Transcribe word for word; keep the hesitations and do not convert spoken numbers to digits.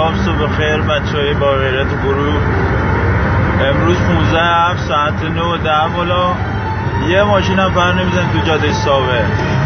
سلام، صبح خیر بچه های با غیرت گروه. امروز پونزده هفت ساعت نه و ده بالا. یه ماشین هم پر نمیزن تو جاده ساوه.